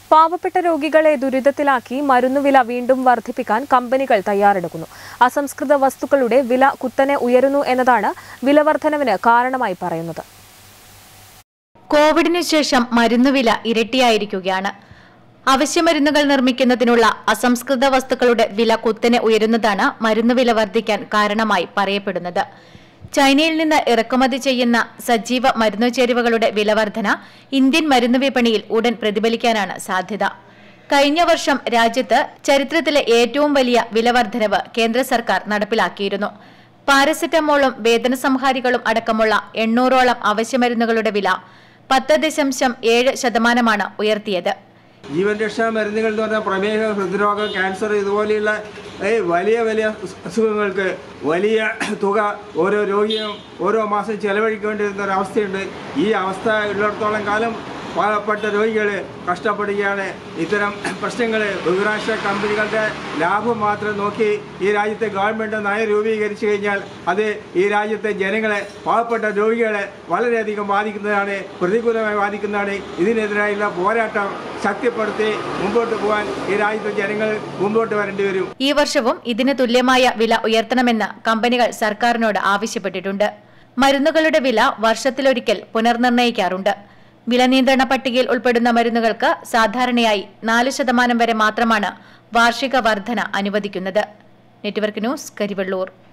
പാവപ്പെട്ട രോഗികളെ ദുരിതത്തിലാക്കി മരുന്നുവില വീണ്ടും വർദ്ധിപ്പിക്കാൻ കമ്പനികൾ തയ്യാറെടുക്കുന്നു. അസംസ്കൃത വസ്തുക്കളുടെ വില കുത്തനെ ഉയരുന്നു എന്നതാണ് വിലവർദ്ധനവിന് കാരണമായി പറയുന്നത്. കോവിഡിന് ശേഷം മരുന്നുവില ഇരട്ടിയായിരിക്കുകയാണ്. അവശ്യമരുന്നുകൾ നിർമ്മിക്കുന്നതിനുള്ള അസംസ്കൃത വസ്തുക്കളുടെ വില കുത്തനെ ഉയരുന്നതാണ് മരുന്നുവില വർദ്ധിക്കാൻ കാരണമായി പറയപ്പെടുന്നത്. ചൈനയിൽ നിന്ന് ഇറക്കുമതി ചെയ്യുന്ന സജീവ മരുന്നുചേരുവകളുടെ വിലവർധന ഇന്ത്യൻ മരുന്ന് വിപണിയിൽ ഉടൻ പ്രതിഫലിക്കാനാണ് സാധ്യത. കഴിഞ്ഞ വർഷം രാജ്യത്ത് ചരിത്രത്തിലെ ഏറ്റവും വലിയ വിലവർധനവ് കേന്ദ്ര സർക്കാർ നടപ്പിലാക്കിയിരുന്നു. പാരസെറ്റമോളും വേദനസംഹാരികളും അടക്കമുള്ള 800ഓളം അവശ്യമരുന്നുകളുടെ വില 10.7% ഉയർത്തിയത്. ജീവൻ രക്ഷാ മരുന്നുകൾ എന്ന് പറഞ്ഞാൽ പ്രമേഹം, ഹൃദ്രോഗം, ക്യാൻസർ ഇതുപോലെയുള്ള വലിയ വലിയ അസുഖങ്ങൾക്ക് വലിയ തുക ഓരോ രോഗിയും ഓരോ മാസം ചെലവഴിക്കേണ്ടി വരുന്ന ഒരവസ്ഥയുണ്ട്. ഈ അവസ്ഥ ഉള്ളിടത്തോളം കാലം പാവപ്പെട്ട രോഗികൾ കഷ്ടപ്പെടുകയാണ്. ഇത്തരം പ്രശ്നങ്ങൾ ബഹുരാഷ്ട്ര കമ്പനികളുടെ ലാഭം മാത്രം നോക്കി ഈ രാജ്യത്തെ ഗവൺമെൻറ് നയം രൂപീകരിച്ചു കഴിഞ്ഞാൽ അത് ഈ രാജ്യത്തെ ജനങ്ങളെ, പാവപ്പെട്ട രോഗികളെ വളരെയധികം ബാധിക്കുന്നതാണ്, പ്രതികൂലമായി ബാധിക്കുന്നതാണ്. ഇതിനെതിരായുള്ള പോരാട്ടം ശക്തിപ്പെടുത്തി മുമ്പോട്ട് പോകാൻ ഈ രാജ്യത്തെ ജനങ്ങൾ മുമ്പോട്ട് വരേണ്ടി വരും. ഈ വർഷവും ഇതിന് തുല്യമായ വില ഉയർത്തണമെന്ന് കമ്പനികൾ സർക്കാരിനോട് ആവശ്യപ്പെട്ടിട്ടുണ്ട്. മരുന്നുകളുടെ വില വർഷത്തിലൊരിക്കൽ പുനർനിർണ്ണയിക്കാറുണ്ട്. വില നിയന്ത്രണ പട്ടികയിൽ ഉൾപ്പെടുന്ന മരുന്നുകൾക്ക് സാധാരണയായി 4% വരെ മാത്രമാണ് വാർഷിക വർധന അനുവദിക്കുന്നത്. Network news, Karivellur.